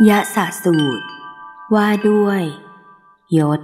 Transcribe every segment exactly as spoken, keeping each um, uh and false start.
ยะสะสูตรว่าด้วยยศ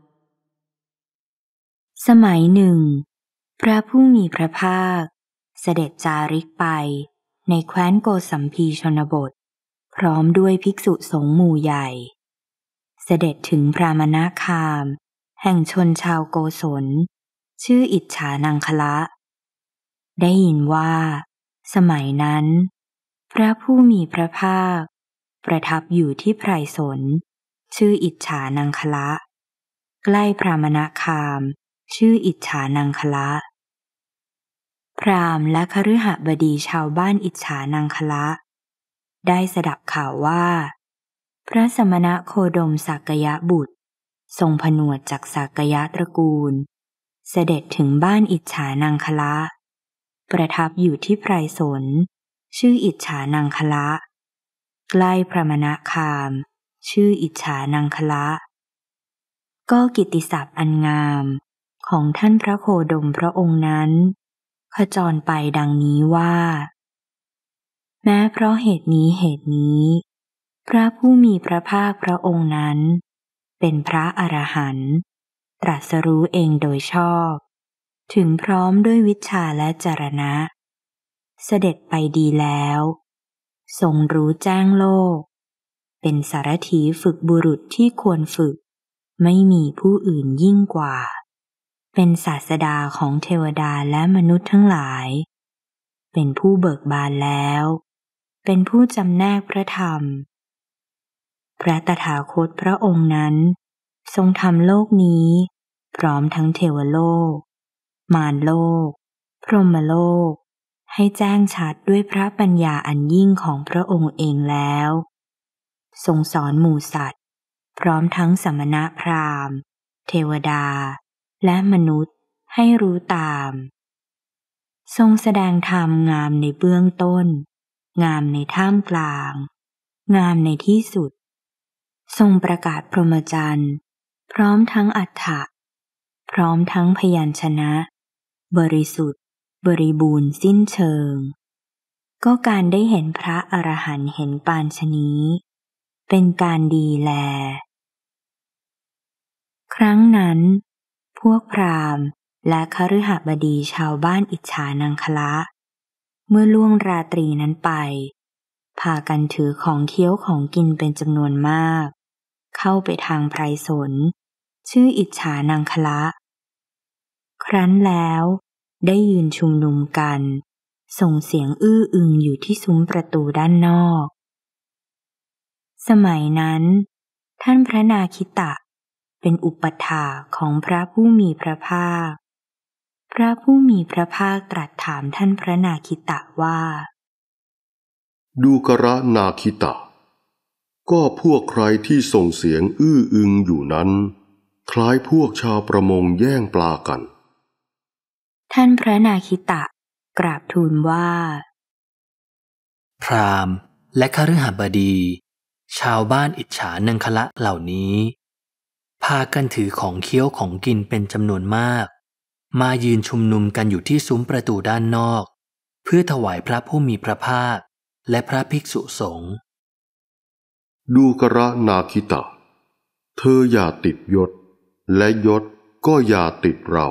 สมัยหนึ่งพระผู้มีพระภาคเสด็จจาริกไปในแคว้นโกสัมพีชนบทพร้อมด้วยภิกษุสงฆ์หมู่ใหญ่เสด็จถึงพรามณคามแห่งชนชาวโกศลชื่ออิจฉานังคละได้ยินว่าสมัยนั้นพระผู้มีพระภาคประทับอยู่ที่ไพรสนชื่ออิจฉานังคละใกล้พรามณคามชื่ออิจฉานังคละพราหมณ์และคฤหบดีชาวบ้านอิจฉานังคละได้สดับข่าวว่าพระสมณโคดมสักยะบุตรทรงผนวดจากสักยะตระกูลเสด็จถึงบ้านอิจฉานังคละประทับอยู่ที่ไพรสนชื่ออิจฉานังคละใกล้พรามณคามชื่ออิจฉานังคละก็กิตติศัพท์อันงามของท่านพระโคดมพระองค์นั้นขจรไปดังนี้ว่าแม้เพราะเหตุนี้เหตุนี้พระผู้มีพระภาคพระองค์นั้นเป็นพระอรหันต์ตรัสรู้เองโดยชอบถึงพร้อมด้วยวิชชาและจรณะเสด็จไปดีแล้วทรงรู้แจ้งโลกเป็นสารถีฝึกบุรุษที่ควรฝึกไม่มีผู้อื่นยิ่งกว่าเป็นศาสดาของเทวดาและมนุษย์ทั้งหลายเป็นผู้เบิกบานแล้วเป็นผู้จำแนกพระธรรมพระตถาคตพระองค์นั้นทรงทำโลกนี้พร้อมทั้งเทวโลกมารโลกพรหมโลกให้แจ้งชัดด้วยพระปัญญาอันยิ่งของพระองค์เองแล้วทรงสอนหมู่สัตว์พร้อมทั้งสมณพราหมณ์เทวดาและมนุษย์ให้รู้ตามทรงแสดงธรรมงามในเบื้องต้นงามในท่ามกลางงามในที่สุดทรงประกาศพรหมจรรย์พร้อมทั้งอรรถะพร้อมทั้งพยัญชนะบริสุทธิ์บริบูรณ์สิ้นเชิงก็การได้เห็นพระอรหันต์เห็นปานชนี้เป็นการดีแลครั้งนั้นพวกพราหมณ์และคฤหบดีชาวบ้านอิจฉานังคละเมื่อล่วงราตรีนั้นไปพากันถือของเคี้ยวของกินเป็นจำนวนมากเข้าไปทางไพรสนชื่ออิจฉานังคละครั้นแล้วได้ยืนชุมนุมกันส่งเสียงอื้ออึงอยู่ที่ซุ้มประตูด้านนอกสมัยนั้นท่านพระนาคิตะเป็นอุปถากของพระผู้มีพระภาคพระผู้มีพระภาคตรัสถามท่านพระนาคิตะว่าดูกระนาคิตะก็พวกใครที่ส่งเสียงอื้ออึงอยู่นั้นคล้ายพวกชาวประมงแย่งปลากันท่านพระนาคิตะกราบทูลว่าพราหมณ์และคฤหบดีชาวบ้านอิจฉานังคละเหล่านี้พากันถือของเคี้ยวของกินเป็นจำนวนมากมายืนชุมนุมกันอยู่ที่ซุ้มประตูด้านนอกเพื่อถวายพระผู้มีพระภาคและพระภิกษุสงฆ์ดูกระนาคิตะเธออย่าติดยศและยศก็อย่าติดเรา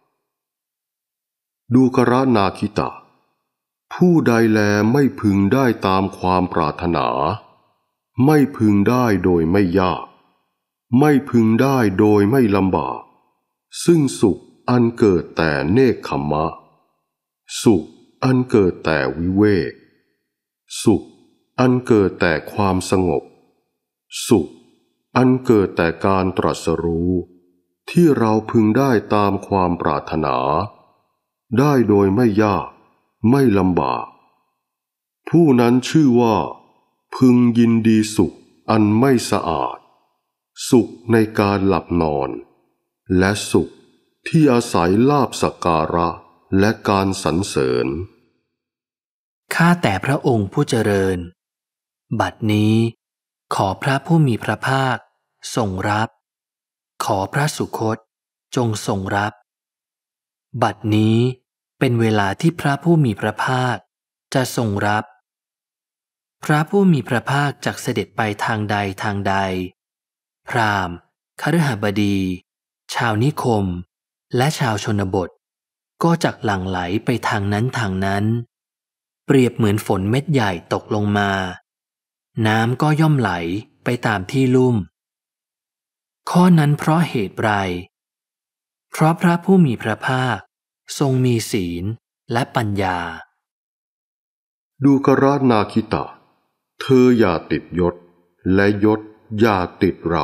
ดูกระนาคิตะผู้ใดแลไม่พึงได้ตามความปรารถนาไม่พึงได้โดยไม่ยากไม่พึงได้โดยไม่ลำบากซึ่งสุขอันเกิดแต่เนกขัมมะสุขอันเกิดแต่วิเวกสุขอันเกิดแต่ความสงบสุขอันเกิดแต่การตรัสรู้ที่เราพึงได้ตามความปรารถนาได้โดยไม่ยากไม่ลำบากผู้นั้นชื่อว่าพึงยินดีสุขอันไม่สะอาดสุขในการหลับนอนและสุขที่อาศัยลาภสักการะและการสรรเสริญข้าแต่พระองค์ผู้เจริญบัดนี้ขอพระผู้มีพระภาคทรงรับขอพระสุคตจงทรงรับบัดนี้เป็นเวลาที่พระผู้มีพระภาคจะทรงรับพระผู้มีพระภาคจักเสด็จไปทางใดทางใดพราหมณ์คฤหบดี ชาวนิคมและชาวชนบทก็จักหลั่งไหลไปทางนั้นทางนั้นเปรียบเหมือนฝนเม็ดใหญ่ตกลงมาน้ำก็ย่อมไหลไปตามที่ลุ่มข้อนั้นเพราะเหตุไรเพราะพระผู้มีพระภาคทรงมีศีลและปัญญาดูกรานาคิตะเธออย่าติดยศและยศอย่าติดเรา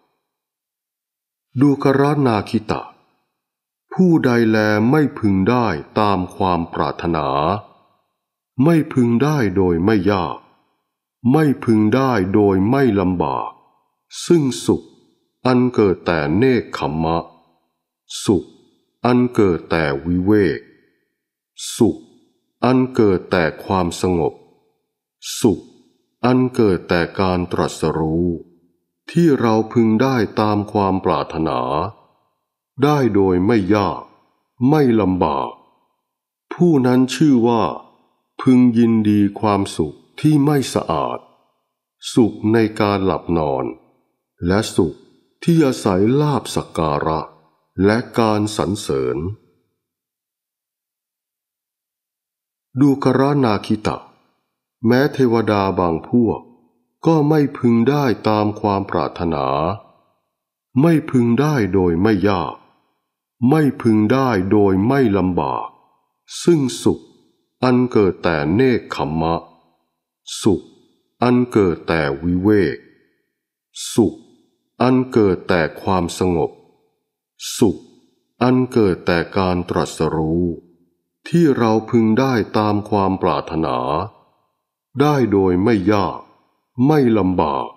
ดูกรานาคิตะผู้ใดแลไม่พึงได้ตามความปรารถนาไม่พึงได้โดยไม่ยากไม่พึงได้โดยไม่ลำบากซึ่งสุขอันเกิดแต่เนกขัมมะสุขอันเกิดแต่วิเวกสุขอันเกิดแต่ความสงบสุขอันเกิดแต่การตรัสรู้ที่เราพึงได้ตามความปรารถนาได้โดยไม่ยากไม่ลำบากผู้นั้นชื่อว่าพึงยินดีความสุขที่ไม่สะอาดสุขในการหลับนอนและสุขที่อาศัยลาภสักการะและการสรรเสริญดูกรานาคิตะแม้เทวดาบางพวกก็ไม่พึงได้ตามความปรารถนาไม่พึงได้โดยไม่ยากไม่พึงได้โดยไม่ลำบากซึ่งสุขอันเกิดแต่เนกขัมมะสุขอันเกิดแต่วิเวกสุขอันเกิดแต่ความสงบสุขอันเกิดแต่การตรัสรู้ที่เราพึงได้ตามความปรารถนาได้โดยไม่ยากไม่ลำบาก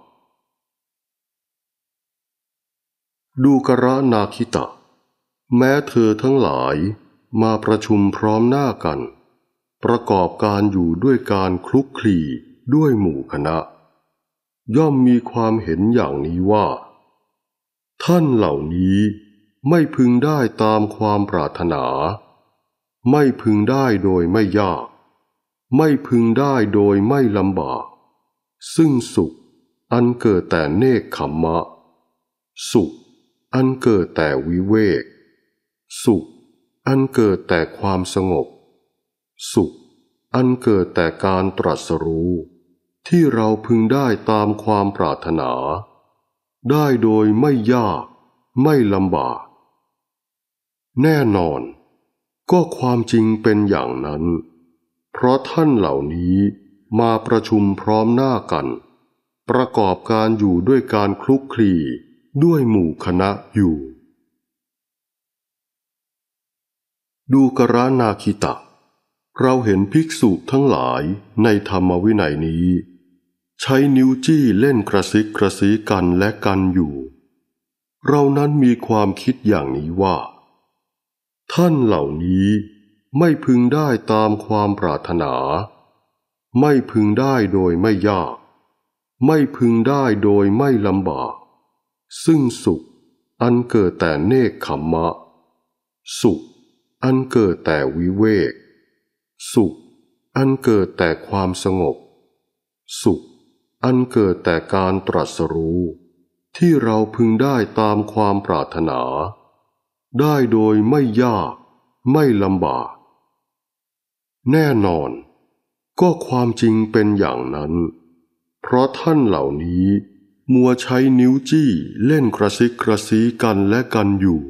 ดูกรานาคิตะแม้เธอทั้งหลายมาประชุมพร้อมหน้ากันประกอบการอยู่ด้วยการคลุกคลีด้วยหมู่คณะย่อมมีความเห็นอย่างนี้ว่าท่านเหล่านี้ไม่พึงได้ตามความปรารถนาไม่พึงได้โดยไม่ยากไม่พึงได้โดยไม่ลำบากซึ่งสุขอันเกิดแต่เนกขัมมะสุขอันเกิดแต่วิเวกสุขอันเกิดแต่ความสงบสุขอันเกิดแต่การตรัสรู้ที่เราพึงได้ตามความปรารถนาได้โดยไม่ยากไม่ลำบากแน่นอนก็ความจริงเป็นอย่างนั้นเพราะท่านเหล่านี้มาประชุมพร้อมหน้ากันประกอบการอยู่ด้วยการคลุกคลีด้วยหมู่คณะอยู่ดูกรานาคิตะเราเห็นภิกษุทั้งหลายในธรรมวินัยนี้ใช้นิ้วจี้เล่นกระซิกกระซีกันและกันอยู่เรานั้นมีความคิดอย่างนี้ว่าท่านเหล่านี้ไม่พึงได้ตามความปรารถนาไม่พึงได้โดยไม่ยากไม่พึงได้โดยไม่ลำบากซึ่งสุขอันเกิดแต่เนกขัมมะสุขอันเกิดแต่วิเวกสุขอันเกิดแต่ความสงบสุขอันเกิดแต่การตรัสรู้ที่เราพึงได้ตามความปรารถนาได้โดยไม่ยากไม่ลำบากแน่นอนก็ความจริงเป็นอย่างนั้นเพราะท่านเหล่านี้มัวใช้นิ้วจี้เล่นกระซิกกระซีกันและกันอยู่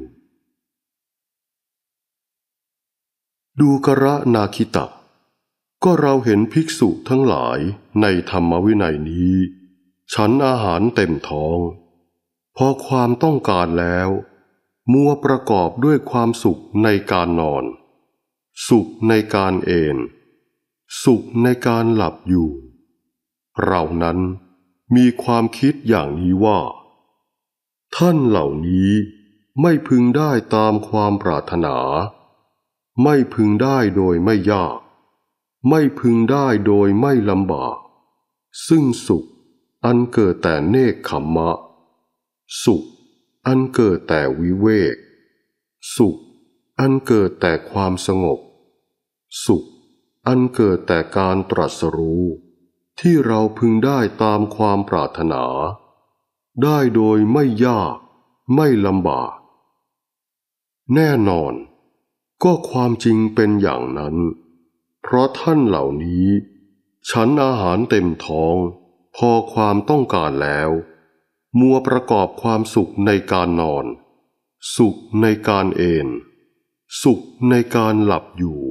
ดูกรานาคิตะก็เราเห็นภิกษุทั้งหลายในธรรมวินัยนี้ฉันอาหารเต็มท้องพอความต้องการแล้วมัวประกอบด้วยความสุขในการนอนสุขในการเอนสุขในการหลับอยู่เรานั้นมีความคิดอย่างนี้ว่าท่านเหล่านี้ไม่พึงได้ตามความปรารถนาไม่พึงได้โดยไม่ยากไม่พึงได้โดยไม่ลำบากซึ่งสุขอันเกิดแต่เนกขัมมะสุขอันเกิดแต่วิเวกสุขอันเกิดแต่ความสงบสุขอันเกิดแต่การตรัสรู้ที่เราพึงได้ตามความปรารถนาได้โดยไม่ยากไม่ลำบากแน่นอนก็ความจริงเป็นอย่างนั้นเพราะท่านเหล่านี้ฉันอาหารเต็มท้องพอความต้องการแล้วมัวประกอบความสุขในการนอนสุขในการเอนสุขในการหลับอยู่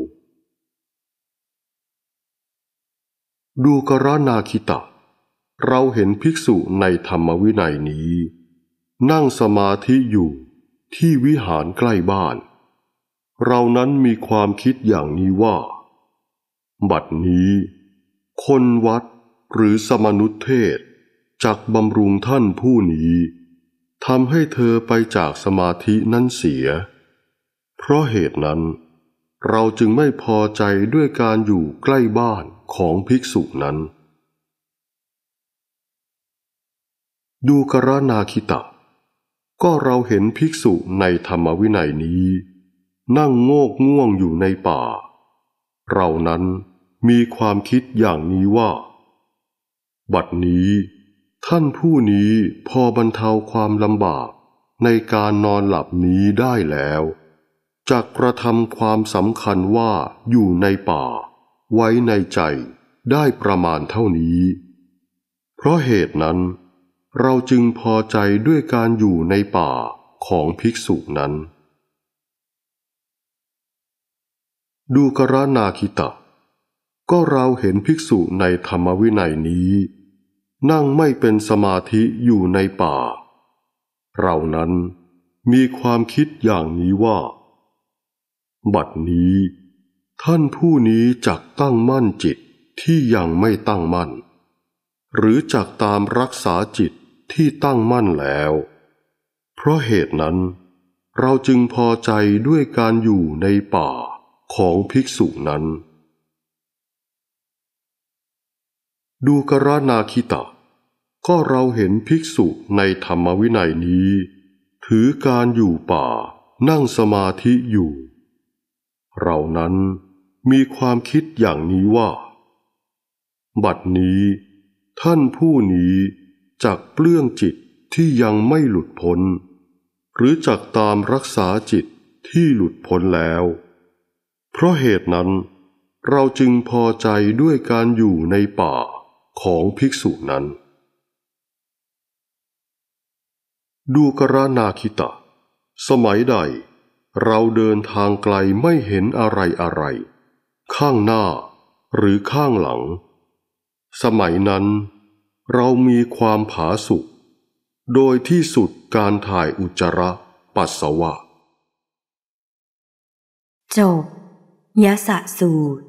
ดูกรณาคิตะเราเห็นภิกษุในธรรมวินัยนี้นั่งสมาธิอยู่ที่วิหารใกล้บ้านเรานั้นมีความคิดอย่างนี้ว่าบัดนี้คนวัดหรือสมนุษย์เทศจักบำรุงท่านผู้นี้ทำให้เธอไปจากสมาธินั้นเสียเพราะเหตุนั้นเราจึงไม่พอใจด้วยการอยู่ใกล้บ้านของภิกษุนั้นดูกรณาคิตะก็เราเห็นภิกษุในธรรมวินัยนี้นั่งโงกง่วงอยู่ในป่าเรานั้นมีความคิดอย่างนี้ว่าบัดนี้ท่านผู้นี้พอบรรเทาความลำบากในการนอนหลับนี้ได้แล้วจักกระทำความสำคัญว่าอยู่ในป่าไว้ในใจได้ประมาณเท่านี้เพราะเหตุนั้นเราจึงพอใจด้วยการอยู่ในป่าของภิกษุนั้นดูกรณาคิตะก็เราเห็นภิกษุในธรรมวินัยนี้นั่งไม่เป็นสมาธิอยู่ในป่าเรานั้นมีความคิดอย่างนี้ว่าบัดนี้ท่านผู้นี้จักตั้งมั่นจิตที่ยังไม่ตั้งมั่นหรือจักตามรักษาจิตที่ตั้งมั่นแล้วเพราะเหตุนั้นเราจึงพอใจด้วยการอยู่ในป่าของภิกษุนั้นดูกรณาคิตะก็เราเห็นภิกษุในธรรมวินัยนี้ถือการอยู่ป่านั่งสมาธิอยู่เรานั้นมีความคิดอย่างนี้ว่าบัดนี้ท่านผู้นี้จักเปลื้องจิตที่ยังไม่หลุดพ้นหรือจักตามรักษาจิตที่หลุดพ้นแล้วเพราะเหตุนั้นเราจึงพอใจด้วยการอยู่ในป่าของภิกษุนั้นดูกรณาคิตะสมัยใดเราเดินทางไกลไม่เห็นอะไรอะไรข้างหน้าหรือข้างหลังสมัยนั้นเรามีความผาสุกโดยที่สุดการถ่ายอุจจาระปัสสาวะจบยสสูตร